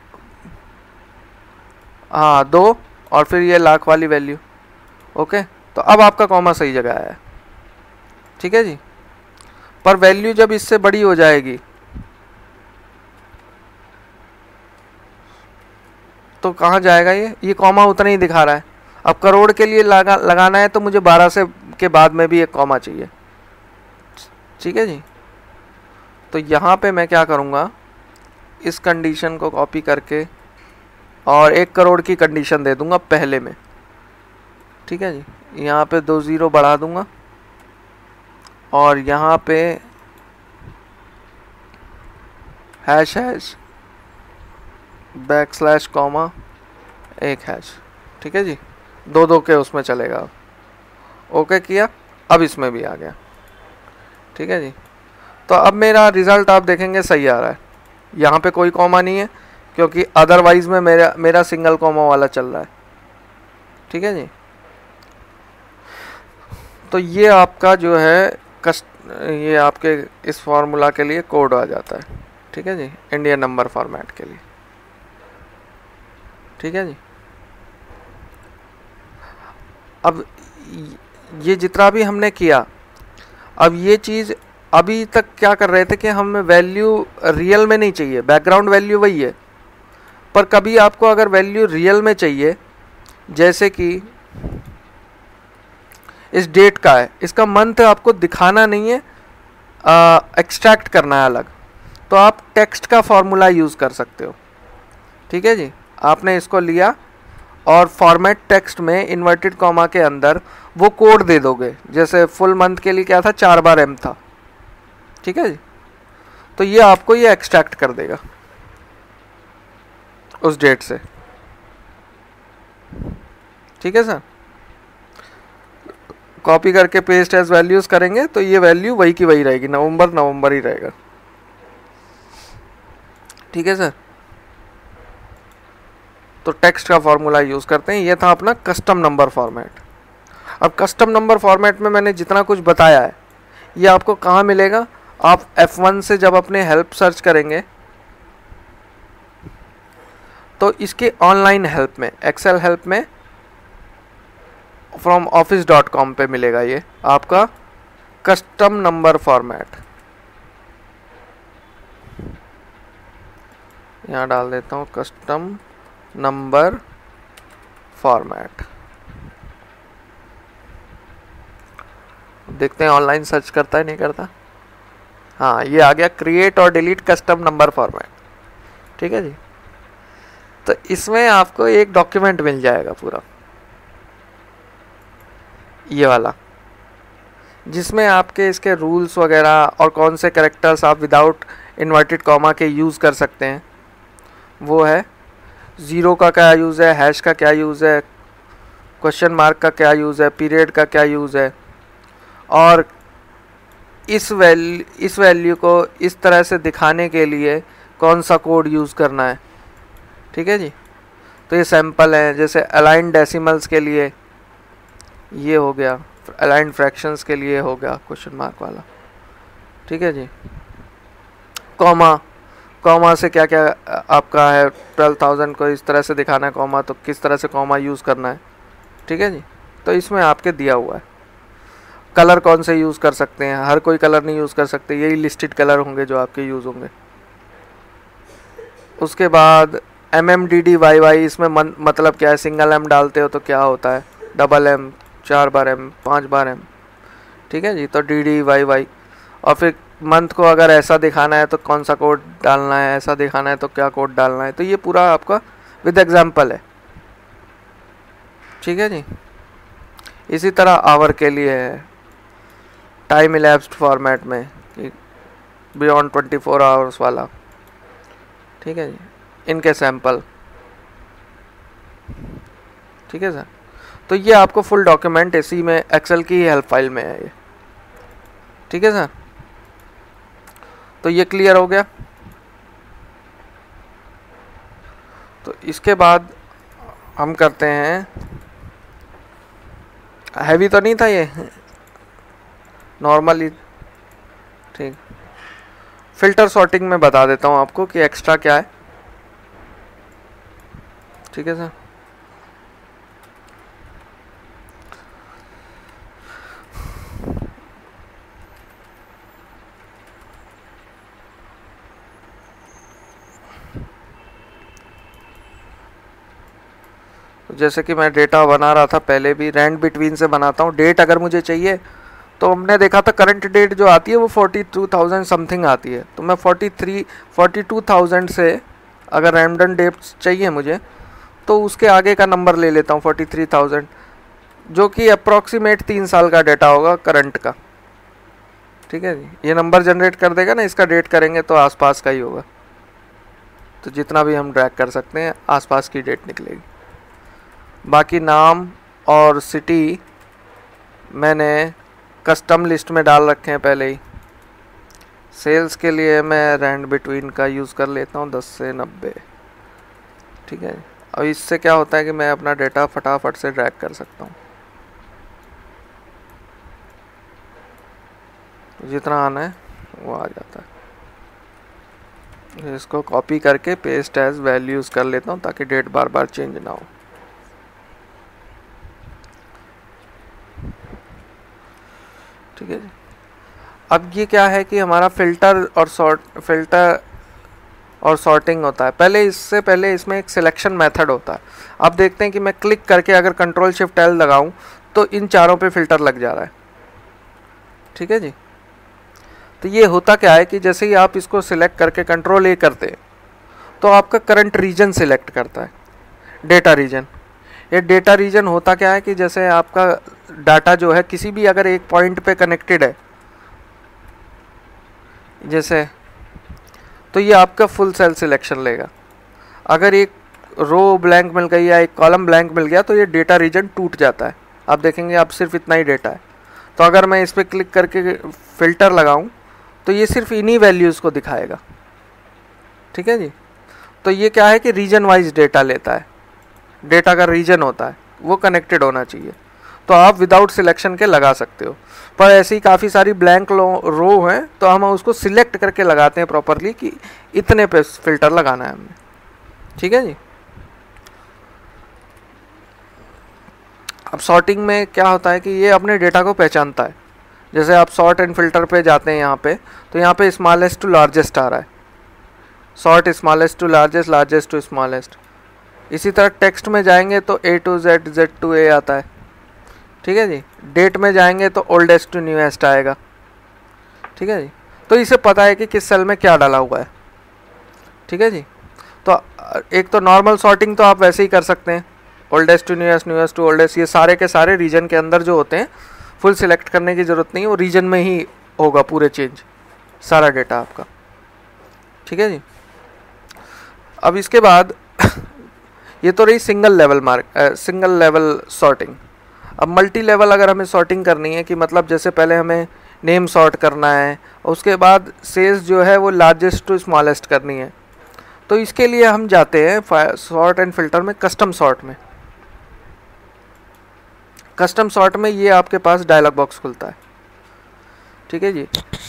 2 और फिर ये लाख वाली वैल्यू। ओके, तो अब आपका कॉमा सही जगह आया है, ठीक है जी। पर वैल्यू जब इससे बड़ी हो जाएगी तो कहाँ जाएगा ये कॉमा उतना ही दिखा रहा है। अब करोड़ के लिए लगाना है तो मुझे 12 से के बाद में भी एक कॉमा चाहिए, ठीक है जी। तो यहाँ पे मैं क्या करूँगा, इस कंडीशन को कॉपी करके और 1 करोड़ की कंडीशन दे दूँगा पहले में, ठीक है जी। यहाँ पे 2 ज़ीरो बढ़ा दूँगा और यहाँ पे hash hash backslash comma 1 hash, ठीक है जी। 2 के उसमें चलेगा। ओके किया, अब इसमें भी आ गया, ठीक है जी। तो अब मेरा रिज़ल्ट आप देखेंगे सही आ रहा है, यहाँ पे कोई कॉमा नहीं है क्योंकि अदरवाइज़ में मेरा सिंगल कॉमा वाला चल रहा है, ठीक है जी। तो ये आपका जो है ये आपके इस फार्मूला के लिए कोड आ जाता है, ठीक है जी, इंडियन नंबर फॉर्मेट के लिए, ठीक है जी। अब ये जितना भी हमने किया, अब ये चीज़ अभी तक क्या कर रहे थे कि हमें वैल्यू रियल में नहीं चाहिए, बैकग्राउंड वैल्यू वही है, पर कभी आपको अगर वैल्यू रियल में चाहिए, जैसे कि इस डेट का है, इसका मंथ आपको दिखाना नहीं है, एक्सट्रैक्ट करना है अलग, तो आप टेक्स्ट का फॉर्मूला यूज़ कर सकते हो, ठीक है जी। आपने इसको लिया और फॉर्मेट टेक्स्ट में इन्वर्टेड कॉमा के अंदर वो कोड दे दोगे, जैसे फुल मंथ के लिए क्या था, 4 बार एम था, ठीक है जी। तो ये आपको ये एक्सट्रैक्ट कर देगा उस डेट से, ठीक है सर। कॉपी करके पेस्ट एज वैल्यूज करेंगे तो ये वैल्यू वही की वही रहेगी, नवंबर ही रहेगा, ठीक है सर। तो टेक्स्ट का फॉर्मूला यूज़ करते हैं। ये था अपना कस्टम नंबर फॉर्मेट। अब कस्टम नंबर फॉर्मेट में मैंने जितना कुछ बताया है ये आपको कहाँ मिलेगा, आप F1 से जब अपने हेल्प सर्च करेंगे तो इसके ऑनलाइन हेल्प में, एक्सेल हेल्प में फ्रॉम office.com पे मिलेगा ये आपका कस्टम नंबर फॉर्मेट। यहाँ डाल देता हूँ कस्टम नंबर फॉर्मेट, देखते हैं ऑनलाइन सर्च करता है नहीं करता। हाँ, ये आ गया, क्रिएट और डिलीट कस्टम नंबर फॉर्मेट, ठीक है जी। तो इसमें आपको एक डॉक्यूमेंट मिल जाएगा पूरा ये वाला, जिसमें आपके इसके रूल्स वगैरह और कौन से कैरेक्टर्स आप विदाउट इन्वर्टेड कॉमा के यूज़ कर सकते हैं वो है। ज़ीरो का क्या यूज़ है, हैश का क्या यूज़ है, क्वेश्चन मार्क का क्या यूज़ है, पीरियड का क्या यूज़ है, और इस वैल्यू को इस तरह से दिखाने के लिए कौन सा कोड यूज़ करना है, ठीक है जी। तो ये सैम्पल है, जैसे अलाइन डेसिमल्स के लिए ये हो गया, अलाइन फ्रैक्शंस के लिए हो गया क्वेश्चन मार्क वाला, ठीक है जी। कॉमा से क्या क्या आपका है, 12,000 को इस तरह से दिखाना है कॉमा, तो किस तरह से कॉमा यूज़ करना है, ठीक है जी। तो इसमें आपके दिया हुआ है। कलर कौन से यूज़ कर सकते हैं, हर कोई कलर नहीं यूज़ कर सकते, यही लिस्टेड कलर होंगे जो आपके यूज़ होंगे। उसके बाद MMDDYY, इसमें मतलब क्या है, सिंगल एम डालते हो तो क्या होता है, डबल एम, 4 बार एम, 5 बार एम, ठीक है जी। तो DDYY, और फिर मंथ को अगर ऐसा दिखाना है तो कौन सा कोड डालना है, ऐसा दिखाना है तो क्या कोड डालना है। तो ये पूरा आपका विद एग्जाम्पल है, ठीक है जी। इसी तरह आवर के लिए है, टाइम इलैप्स्ड फॉर्मेट में कि बियॉन्ड 24 आवर्स वाला, ठीक है जी, इनके सैंपल, ठीक है सर। तो ये आपको फुल डॉक्यूमेंट इसी में एक्सेल की हेल्प फाइल में है ये, ठीक है सर। तो ये क्लियर हो गया। तो इसके बाद हम करते हैं, हैवी तो नहीं था ये, नॉर्मली, ठीक। फिल्टर सॉर्टिंग में बता देता हूँ आपको कि एक्स्ट्रा क्या है, ठीक है सर। जैसे कि मैं डेटा बना रहा था पहले भी, रैंड बिटवीन से बनाता हूँ। डेट अगर मुझे चाहिए तो हमने देखा था करंट डेट जो आती है वो 42,000 समथिंग आती है, तो मैं 42,000 से अगर रैंडम डेट चाहिए मुझे तो उसके आगे का नंबर ले लेता हूँ 43,000, जो कि अप्रॉक्सीमेट 3 साल का डेटा होगा करंट का, ठीक है जी। ये नंबर जनरेट कर देगा ना, इसका डेट करेंगे तो आसपास का ही होगा, तो जितना भी हम ड्रैग कर सकते हैं आसपास की डेट निकलेगी। बाकी नाम और सिटी मैंने कस्टम लिस्ट में डाल रखे हैं पहले ही। सेल्स के लिए मैं रैंड बिटवीन का यूज़ कर लेता हूँ 10 से 90, ठीक है। अब इससे क्या होता है कि मैं अपना डेटा फटाफट से ड्रैग कर सकता हूँ, जितना आना है वो आ जाता है। इसको कॉपी करके पेस्ट एज वैल्यूज़ कर लेता हूँ ताकि डेट बार बार चेंज ना हो, ठीक है जी। अब ये क्या है कि हमारा फिल्टर और सॉर्टिंग होता है। पहले इससे पहले इसमें एक सिलेक्शन मेथड होता है। अब देखते हैं कि मैं क्लिक करके अगर कंट्रोल शिफ्ट एल लगाऊं तो इन चारों पे फिल्टर लग जा रहा है, ठीक है जी। तो ये होता क्या है कि जैसे ही आप इसको सिलेक्ट करके कंट्रोल ए करते हैं तो आपका करंट रीजन सिलेक्ट करता है, डेटा रीजन। ये डेटा रीजन होता क्या है कि जैसे आपका डाटा जो है किसी भी अगर एक पॉइंट पे कनेक्टेड है जैसे, तो ये आपका फुल सेल सिलेक्शन लेगा। अगर एक रो ब्लैंक मिल गई या एक कॉलम ब्लैंक मिल गया तो ये डेटा रीजन टूट जाता है। आप देखेंगे आप सिर्फ इतना ही डेटा है। तो अगर मैं इस पर क्लिक करके फिल्टर लगाऊं तो ये सिर्फ इन्हीं वैल्यूज़ को दिखाएगा, ठीक है जी। तो ये क्या है कि रीजन वाइज डेटा लेता है, डेटा का रीजन होता है वो कनेक्टेड होना चाहिए। तो आप विदाउट सिलेक्शन के लगा सकते हो, पर ऐसी काफ़ी सारी ब्लैंक रो हैं तो हम उसको सिलेक्ट करके लगाते हैं प्रॉपरली कि इतने पे फिल्टर लगाना है हमने, ठीक है जी। अब सॉर्टिंग में क्या होता है कि ये अपने डेटा को पहचानता है। जैसे आप सॉर्ट एंड फिल्टर पे जाते हैं यहाँ पे, तो यहाँ पे स्मॉलेस्ट टू लार्जेस्ट आ रहा है, sort smallest to largest, largest to smallest. इसी तरह टेक्स्ट में जाएंगे तो A to Z, Z to A आता है, ठीक है जी। डेट में जाएंगे तो ओल्डेस्ट टू न्यूएस्ट आएगा, ठीक है जी। तो इसे पता है कि किस सेल में क्या डाला हुआ है, ठीक है जी। तो एक तो नॉर्मल सॉर्टिंग तो आप वैसे ही कर सकते हैं, oldest to newest, newest to oldest, ये सारे के सारे रीजन के अंदर जो होते हैं फुल सिलेक्ट करने की ज़रूरत नहीं है, वो रीजन में ही होगा पूरे चेंज सारा डेटा आपका, ठीक है जी। अब इसके बाद ये तो रही सिंगल लेवल सॉर्टिंग। अब मल्टी लेवल अगर हमें सॉर्टिंग करनी है कि मतलब जैसे पहले हमें नेम सॉर्ट करना है, उसके बाद सेल्स जो है वो लार्जेस्ट टू स्मॉलेस्ट करनी है, तो इसके लिए हम जाते हैं सॉर्ट एंड फिल्टर में, कस्टम सॉर्ट में। कस्टम सॉर्ट में ये आपके पास डायलॉग बॉक्स खुलता है, ठीक है जी।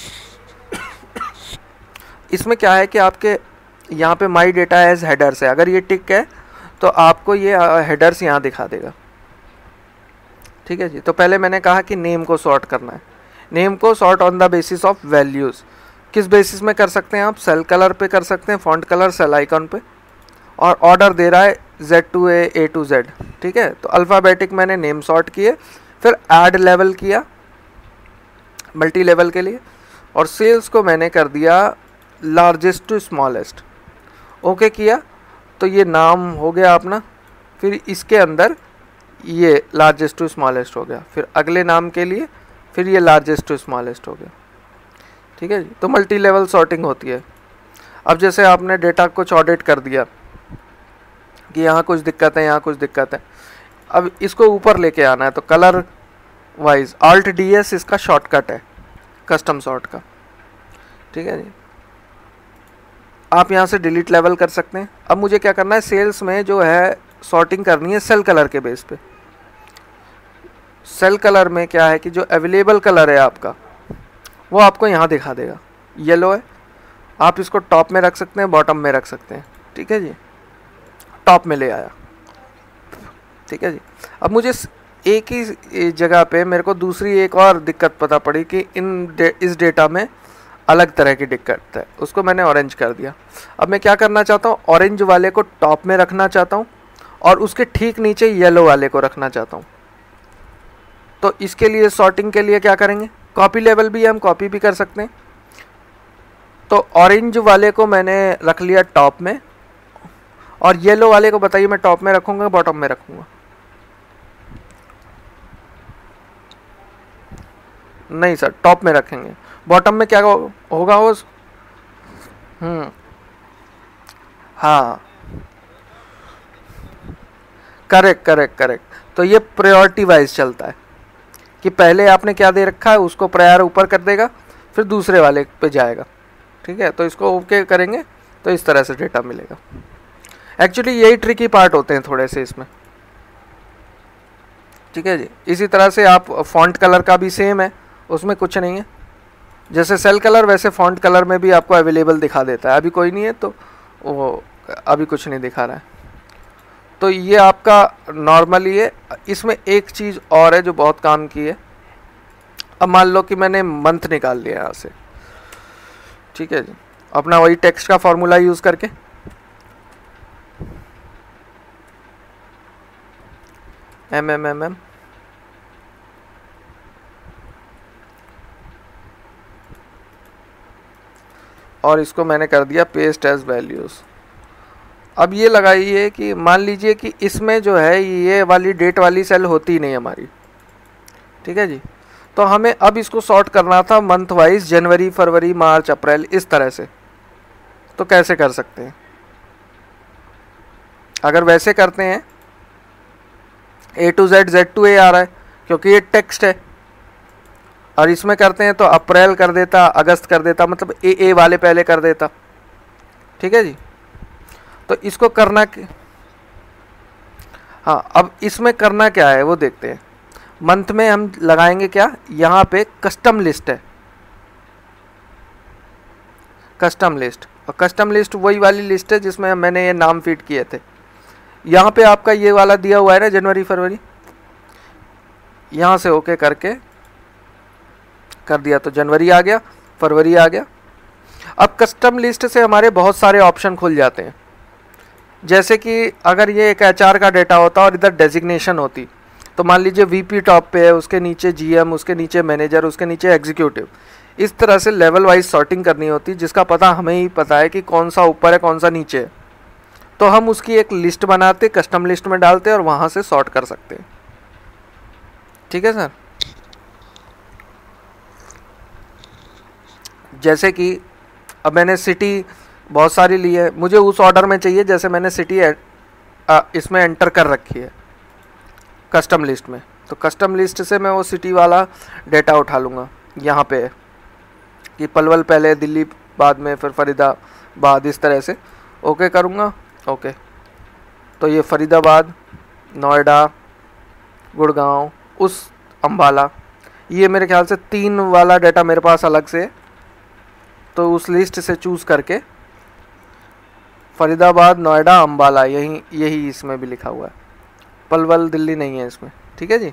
इसमें क्या है कि आपके यहाँ पे माई डेटा एज हेडर्स है, अगर ये टिक है तो आपको ये हेडर्स यहाँ दिखा देगा, ठीक है जी। तो पहले मैंने कहा कि नेम को सॉर्ट करना है, नेम को sort on the basis of values. किस बेसिस में कर सकते हैं आप? सेल कलर पे कर सकते हैं, फॉन्ट कलर, सेल आइकन पे, और ऑर्डर दे रहा है Z to A, A to Z, ठीक है। तो अल्फ़ाबेटिक मैंने नेम सॉर्ट किए, फिर ऐड लेवल किया मल्टी लेवल के लिए, और सेल्स को मैंने कर दिया लार्जेस्ट टू स्मॉलेस्ट, ओके किया। तो ये नाम हो गया अपना, फिर इसके अंदर ये लार्जेस्ट टू स्मॉलेस्ट हो गया, फिर अगले नाम के लिए फिर ये लार्जेस्ट टू स्मॉलेस्ट हो गया। ठीक है जी, तो मल्टी लेवल सॉर्टिंग होती है। अब जैसे आपने डेटा कुछ ऑडिट कर दिया कि यहाँ कुछ दिक्कत है, यहाँ कुछ दिक्कत है, अब इसको ऊपर लेके आना है, तो कलर वाइज Alt DS इसका शॉर्टकट है कस्टम सॉर्ट का। ठीक है जी, आप यहाँ से डिलीट लेवल कर सकते हैं। अब मुझे क्या करना है, सेल्स में जो है सॉर्टिंग करनी है सेल कलर के बेस पे। सेल कलर में क्या है कि जो अवेलेबल कलर है आपका वो आपको यहाँ दिखा देगा, येलो है, आप इसको टॉप में रख सकते हैं, बॉटम में रख सकते हैं। ठीक है जी, टॉप में ले आया। ठीक है जी, अब मुझे एक ही जगह पे मेरे को दूसरी एक और दिक्कत पता पड़ी कि इस डेटा में अलग तरह की दिक्कत है, उसको मैंने ऑरेंज कर दिया। अब मैं क्या करना चाहता हूँ, ऑरेंज वाले को टॉप में रखना चाहता हूँ और उसके ठीक नीचे येलो वाले को रखना चाहता हूँ। तो इसके लिए सॉर्टिंग के लिए क्या करेंगे, कॉपी लेवल भी हम कॉपी भी कर सकते हैं। तो ऑरेंज वाले को मैंने रख लिया टॉप में और येलो वाले को बताइए मैं टॉप में रखूँगा बॉटम में रखूँगा। नहीं सर, टॉप में रखेंगे। बॉटम में क्या होगा वो, हाँ करेक्ट करेक्ट करेक्ट। तो ये प्रायोरिटी वाइज चलता है कि पहले आपने क्या दे रखा है उसको प्रायर ऊपर कर देगा, फिर दूसरे वाले पे जाएगा। ठीक है, तो इसको ओके करेंगे तो इस तरह से डेटा मिलेगा। एक्चुअली यही ट्रिकी पार्ट होते हैं थोड़े से इसमें। ठीक है जी, इसी तरह से आप फॉन्ट कलर का भी सेम है, उसमें कुछ नहीं है। जैसे सेल कलर वैसे फॉन्ट कलर में भी आपको अवेलेबल दिखा देता है। अभी कोई नहीं है तो वो अभी कुछ नहीं दिखा रहा है। तो ये आपका नॉर्मली है। इसमें एक चीज़ और है जो बहुत काम की है। अब मान लो कि मैंने मंथ निकाल लिया यहाँ से। ठीक है जी, अपना वही टेक्स्ट का फॉर्मूला यूज़ करके MMMM और इसको मैंने कर दिया पेस्ट एज वैल्यूज़। अब ये लगाइए कि मान लीजिए कि इसमें जो है ये वाली डेट वाली सेल होती नहीं हमारी। ठीक है जी, तो हमें अब इसको सॉर्ट करना था मंथ वाइज, जनवरी फरवरी मार्च अप्रैल इस तरह से। तो कैसे कर सकते हैं, अगर वैसे करते हैं A to Z Z to A आ रहा है क्योंकि ये टेक्स्ट है, और इसमें करते हैं तो अप्रैल कर देता, अगस्त कर देता, मतलब A वाले पहले कर देता। ठीक है जी, तो इसको करना हाँ, अब इसमें करना क्या है वो देखते हैं। मंथ में हम लगाएंगे क्या, यहाँ पे कस्टम लिस्ट है, कस्टम लिस्ट। और कस्टम लिस्ट वही वाली लिस्ट है जिसमें मैंने ये नाम फीड किए थे। यहाँ पे आपका ये वाला दिया हुआ है ना जनवरी फरवरी, यहाँ से ओके करके कर दिया तो जनवरी आ गया, फरवरी आ गया। अब कस्टम लिस्ट से हमारे बहुत सारे ऑप्शन खुल जाते हैं। जैसे कि अगर ये एक HR का डेटा होता और इधर डेजिग्नेशन होती, तो मान लीजिए VP टॉप पे है, उसके नीचे GM, उसके नीचे मैनेजर, उसके नीचे एग्जीक्यूटिव। इस तरह से लेवल वाइज सॉर्टिंग करनी होती, जिसका पता हमें ही पता है कि कौन सा ऊपर है कौन सा नीचे है। तो हम उसकी एक लिस्ट बनाते, कस्टम लिस्ट में डालते और वहाँ से सॉर्ट कर सकते हैं। ठीक है सर, जैसे कि अब मैंने सिटी बहुत सारी ली है, मुझे उस ऑर्डर में चाहिए जैसे मैंने सिटी इसमें एंटर कर रखी है कस्टम लिस्ट में। तो कस्टम लिस्ट से मैं वो सिटी वाला डेटा उठा लूँगा। यहाँ पे है कि पलवल पहले, दिल्ली बाद में, फिर फरीदाबाद, इस तरह से ओके करूँगा। ओके, तो ये फरीदाबाद, नोएडा, गुड़गांव, उस अम्बाला, ये मेरे ख्याल से 3 वाला डेटा मेरे पास अलग से है। तो उस लिस्ट से चूज़ करके फरीदाबाद, नोएडा, अम्बाला, यही इसमें भी लिखा हुआ है, पलवल दिल्ली नहीं है इसमें। ठीक है जी,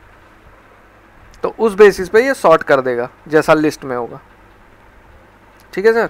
तो उस बेसिस पे ये सॉर्ट कर देगा जैसा लिस्ट में होगा। ठीक है सर,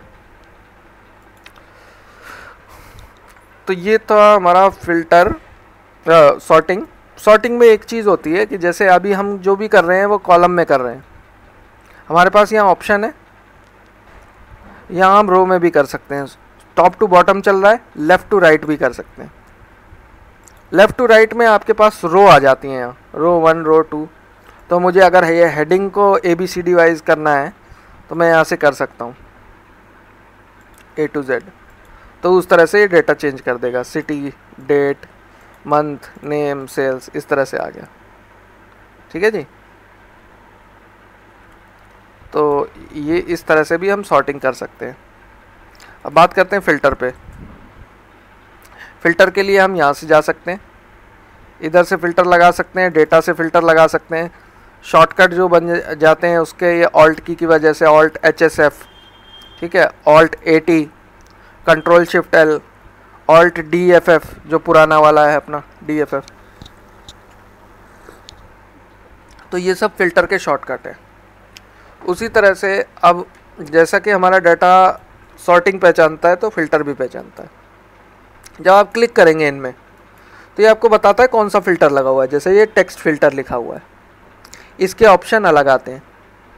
तो ये था हमारा फिल्टर सॉर्टिंग। सॉर्टिंग में एक चीज़ होती है कि जैसे अभी हम जो भी कर रहे हैं वो कॉलम में कर रहे हैं, हमारे पास यहाँ ऑप्शन है, यहाँ हम रो में भी कर सकते हैं। टॉप टू बॉटम चल रहा है, लेफ़्ट टू राइट भी कर सकते हैं। लेफ़्ट टू राइट में आपके पास रो आ जाती हैं, यहाँ रो 1 रो 2। तो मुझे अगर ये हेडिंग को ABCD वाइज करना है तो मैं यहाँ से कर सकता हूँ A to Z, तो उस तरह से ये डेटा चेंज कर देगा, city, date, month, name, sales, इस तरह से आ गया। ठीक है जी। तो ये इस तरह से भी हम सॉर्टिंग कर सकते हैं। अब बात करते हैं फ़िल्टर पे। फ़िल्टर के लिए हम यहाँ से जा सकते हैं, इधर से फ़िल्टर लगा सकते हैं, डेटा से फ़िल्टर लगा सकते हैं। शॉर्टकट जो बन जाते हैं उसके, ये ऑल्ट की वजह से ऑल्ट HSF, ठीक है, alt AT, control shift L, alt DFF जो पुराना वाला है अपना DFF, तो ये सब फ़िल्टर के शॉर्टकट है। उसी तरह से अब जैसा कि हमारा डाटा सॉर्टिंग पहचानता है तो फ़िल्टर भी पहचानता है। जब आप क्लिक करेंगे इनमें तो ये आपको बताता है कौन सा फ़िल्टर लगा हुआ है। जैसे ये टेक्स्ट फ़िल्टर लिखा हुआ है, इसके ऑप्शन अलग आते हैं।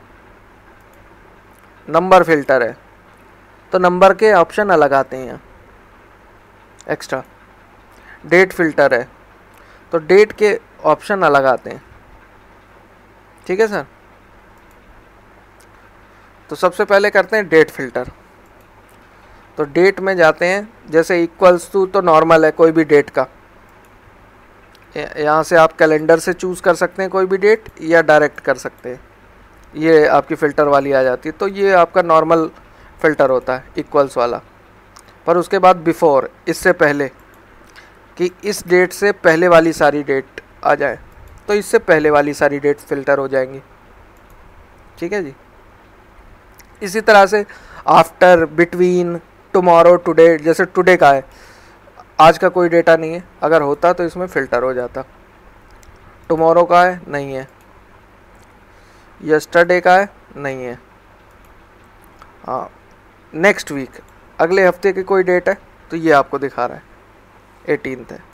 नंबर फ़िल्टर है तो नंबर के ऑप्शन अलग आते हैं यहाँ एक्स्ट्रा। डेट फ़िल्टर है तो डेट के ऑप्शन अलग आते हैं। ठीक है सर। तो सबसे पहले करते हैं डेट फ़िल्टर। तो डेट में जाते हैं, जैसे इक्वल्स टू तो नॉर्मल है कोई भी डेट का, यहाँ से आप कैलेंडर से चूज़ कर सकते हैं कोई भी डेट या डायरेक्ट कर सकते हैं, ये आपकी फ़िल्टर वाली आ जाती है। तो ये आपका नॉर्मल फ़िल्टर होता है इक्वल्स वाला। पर उसके बाद बिफ़ोर, इससे पहले कि इस डेट से पहले वाली सारी डेट आ जाए, तो इससे पहले वाली सारी डेट फ़िल्टर हो जाएंगी। ठीक है जी। इसी तरह से आफ्टर, बिटवीन, टुमारो, टुडे, जैसे टुडे का है, आज का कोई डेटा नहीं है, अगर होता तो इसमें फ़िल्टर हो जाता। टुमारो का है, नहीं है। यस्टरडे का है, नहीं है। हाँ, नेक्स्ट वीक, अगले हफ्ते की कोई डेट है तो ये आपको दिखा रहा है 18th है।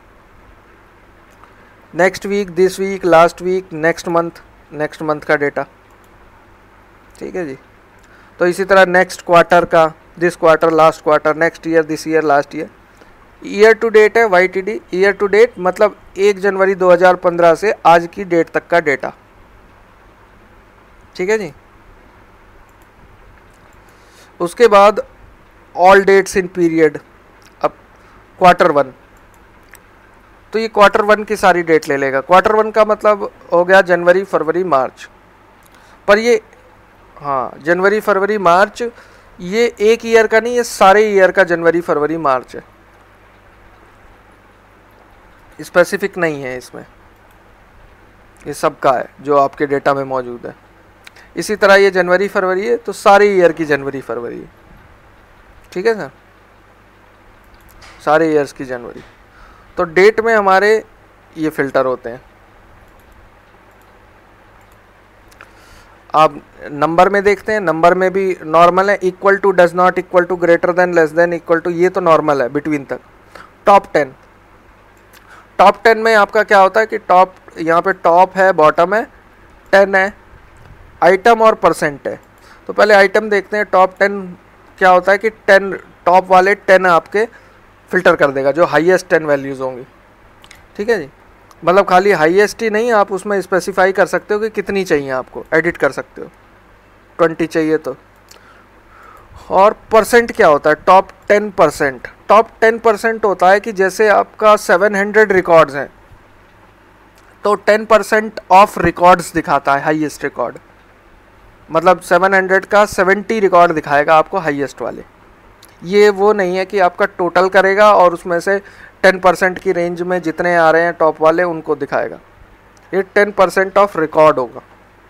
Next week, this week, last week, next month का डेटा। ठीक है जी। तो इसी तरह नेक्स्ट क्वार्टर का, this quarter, last quarter, next year, this year, last year. Year to date है YTD, ईयर टू डेट मतलब 1 जनवरी 2015 से आज की डेट तक का डेटा। ठीक है जी। उसके बाद ऑल डेट्स इन पीरियड। अब क्वार्टर 1, तो ये क्वार्टर 1 की सारी डेट ले लेगा। क्वार्टर 1 का मतलब हो गया जनवरी, फरवरी, मार्च। पर ये, हाँ, जनवरी, फरवरी, मार्च, ये एक ईयर का नहीं, ये सारे ईयर का जनवरी, फरवरी, मार्च है, स्पेसिफिक नहीं है इसमें, ये सबका है जो आपके डेटा में मौजूद है। इसी तरह ये जनवरी, फरवरी है तो सारे ईयर की जनवरी, फरवरी है। ठीक है सर, सारे ईयर्स की जनवरी। तो डेट में हमारे ये फ़िल्टर होते हैं। आप नंबर में देखते हैं, नंबर में भी नॉर्मल है, equal to, does not equal to, greater than, less than, equal to, ये तो नॉर्मल है बिटवीन तक। टॉप 10 में आपका क्या होता है कि टॉप, यहाँ पे टॉप है, बॉटम है, 10 है, आइटम और परसेंट है। तो पहले आइटम देखते हैं। टॉप 10 क्या होता है कि 10 टॉप वाले 10 आपके फ़िल्टर कर देगा, जो हाईएस्ट 10 वैल्यूज़ होंगी। ठीक है जी। मतलब खाली हाईएस्ट ही नहीं, आप उसमें स्पेसिफाई कर सकते हो कि कितनी चाहिए, आपको एडिट कर सकते हो, 20 चाहिए तो। और परसेंट क्या होता है? टॉप 10%। टॉप 10% होता है कि जैसे आपका 700 रिकॉर्ड्स हैं तो 10% ऑफ रिकॉर्ड्स दिखाता है, हाईएस्ट रिकॉर्ड। मतलब 700 का 70 रिकॉर्ड दिखाएगा आपको हाईएस्ट वाले। ये वो नहीं है कि आपका टोटल करेगा और उसमें से 10% की रेंज में जितने आ रहे हैं टॉप वाले उनको दिखाएगा। ये 10% ऑफ रिकॉर्ड होगा।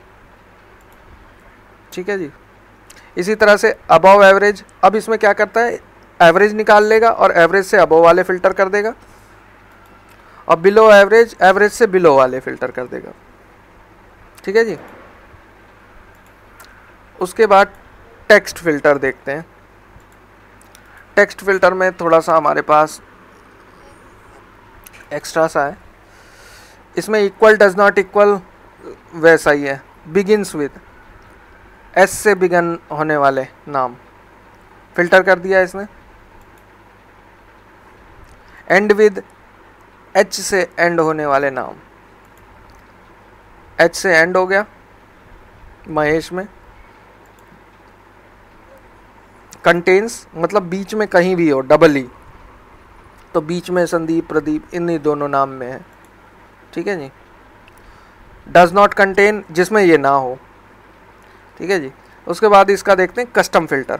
ठीक है जी। इसी तरह से अबव एवरेज, अब इसमें क्या करता है, एवरेज निकाल लेगा और एवरेज से अबव वाले फ़िल्टर कर देगा, और बिलो एवरेज, एवरेज से बिलो वाले फ़िल्टर कर देगा। ठीक है जी। उसके बाद टेक्स्ट फ़िल्टर देखते हैं। टेक्स्ट फ़िल्टर में थोड़ा सा हमारे पास एक्स्ट्रा सा है। इसमें इक्वल, डज नॉट इक्वल वैसा ही है। बिगिन्स विद, एस से बिगन होने वाले नाम फ़िल्टर कर दिया इसने। एंड विद, एच से एंड होने वाले नाम एच से एंड हो गया महेश में। कंटेन्स मतलब बीच में कहीं भी हो, डबल ई, तो बीच में संदीप प्रदीप इन्हीं दोनों नाम में है, ठीक है जी। डज नॉट कंटेन जिसमें ये ना हो, ठीक है जी। उसके बाद इसका देखते हैं कस्टम फिल्टर।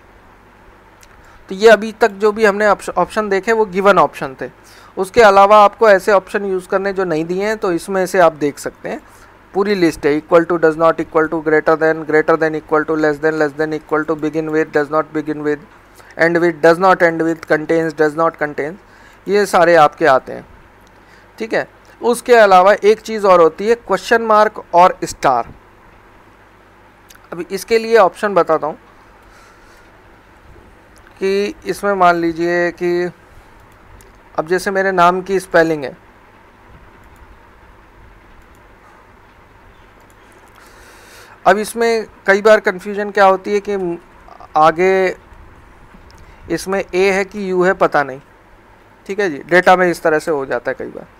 तो ये अभी तक जो भी हमने ऑप्शन देखे वो गिवन ऑप्शन थे, उसके अलावा आपको ऐसे ऑप्शन यूज़ करने जो नहीं दिए हैं, तो इसमें से आप देख सकते हैं पूरी लिस्ट है। Equal to, does not equal to, greater than equal to, less than equal to, begin with, does not begin with, end with, does not end with, contains, does not contains, ये सारे आपके आते हैं, ठीक है। उसके अलावा एक चीज़ और होती है क्वेश्चन मार्क और स्टार। अभी इसके लिए ऑप्शन बताता हूँ कि इसमें मान लीजिए कि अब जैसे मेरे नाम की स्पेलिंग है, अब इसमें कई बार कंफ्यूजन क्या होती है कि आगे इसमें ए है कि यू है पता नहीं, ठीक है जी। डेटा में इस तरह से हो जाता है कई बार,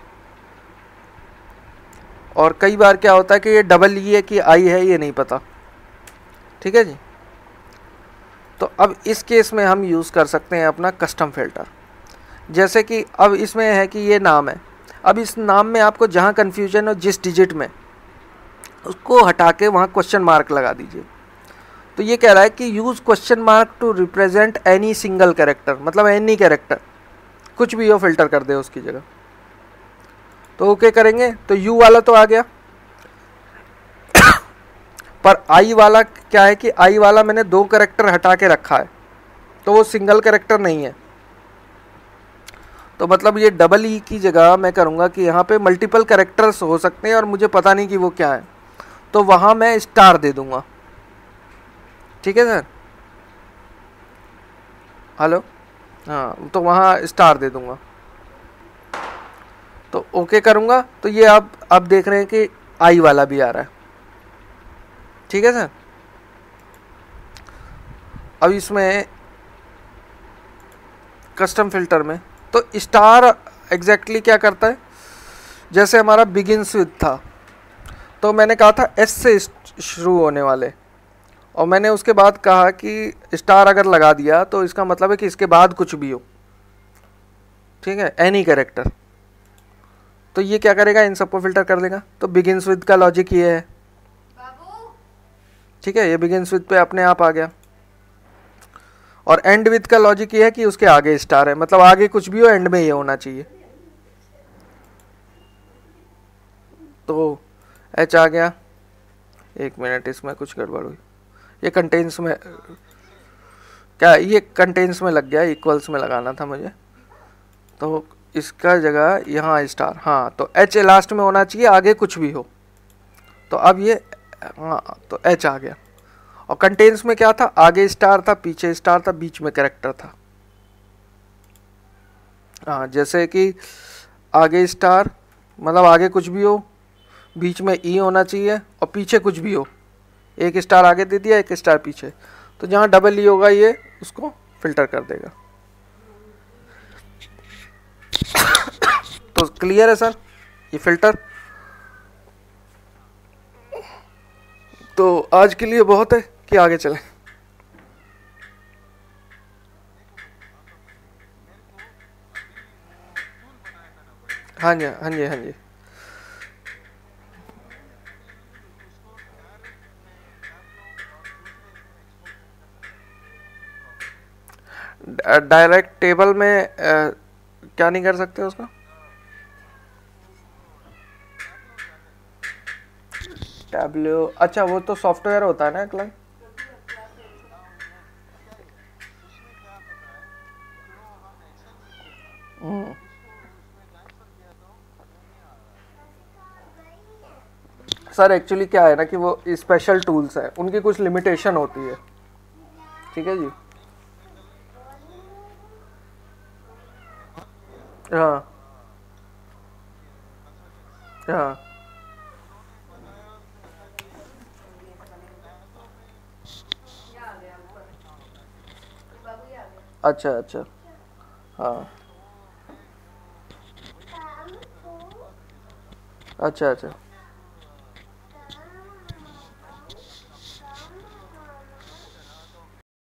और कई बार क्या होता है कि ये डबल ई है कि आई है ये नहीं पता, ठीक है जी। तो अब इस केस में हम यूज़ कर सकते हैं अपना कस्टम फिल्टर। जैसे कि अब इसमें है कि ये नाम है, अब इस नाम में आपको जहाँ कन्फ्यूजन हो जिस डिजिट में, उसको हटा के वहाँ क्वेश्चन मार्क लगा दीजिए। तो ये कह रहा है कि use question mark to represent any single character, मतलब एनी कैरेक्टर, कुछ भी हो फिल्टर कर दे उसकी जगह। तो ओके करेंगे तो यू वाला तो आ गया, पर आई वाला क्या है कि आई वाला मैंने 2 कैरेक्टर हटा के रखा है, तो वो सिंगल कैरेक्टर नहीं है। तो मतलब ये डबल ई की जगह मैं करूँगा कि यहाँ पे मल्टीपल कैरेक्टर्स हो सकते हैं और मुझे पता नहीं कि वो क्या है, तो वहाँ मैं स्टार दे दूँगा, ठीक है सर, हेलो, हाँ, तो वहाँ स्टार दे दूँगा। तो ओके करूँगा तो ये आप देख रहे हैं कि आई वाला भी आ रहा है, ठीक है सर। अब इसमें कस्टम फिल्टर में तो स्टार एग्जैक्टली क्या करता है, जैसे हमारा बिगिंस विद था, तो मैंने कहा था एस से शुरू होने वाले, और मैंने उसके बाद कहा कि स्टार अगर लगा दिया तो इसका मतलब है कि इसके बाद कुछ भी हो, ठीक है, एनी कैरेक्टर। तो ये क्या करेगा, इन सबको फिल्टर कर देगा। तो बिगिंस विद का लॉजिक ये है, ठीक है, ये बिगिंस विद पे अपने आप आ गया। और एंड विद का लॉजिक ये है कि उसके आगे स्टार है, मतलब आगे कुछ भी हो एंड में ये होना चाहिए। तो एच आ गया, एक मिनट, इसमें कुछ गड़बड़ हुई, ये कंटेन्स में क्या, ये कंटेन्स में लग गया, इक्वल्स में लगाना था मुझे, तो इसका जगह यहाँ स्टार, हाँ, तो एच लास्ट में होना चाहिए आगे कुछ भी हो। तो अब ये, हाँ, तो एच आ गया। और कंटेन्स में क्या था, आगे स्टार था, पीछे स्टार था, बीच में कैरेक्टर था। हाँ, जैसे कि आगे स्टार मतलब आगे कुछ भी हो, बीच में ई होना चाहिए और पीछे कुछ भी हो, एक स्टार आगे दे दिया एक स्टार पीछे, तो जहाँ डबल ई होगा ये उसको फिल्टर कर देगा। तो क्लियर है सर ये फिल्टर। तो आज के लिए बहुत है कि आगे चलें। हाँ जी, हाँ जी, हाँ जी। डायरेक्ट टेबल में क्या नहीं कर सकते उसका, टैब्लो, अच्छा वो तो सॉफ्टवेयर होता है ना क्लाइंट। सर एक्चुअली क्या है ना कि वो स्पेशल टूल्स है, उनकी कुछ लिमिटेशन होती है, ठीक है जी। हाँ हाँ, अच्छा अच्छा, हाँ, अच्छा अच्छा।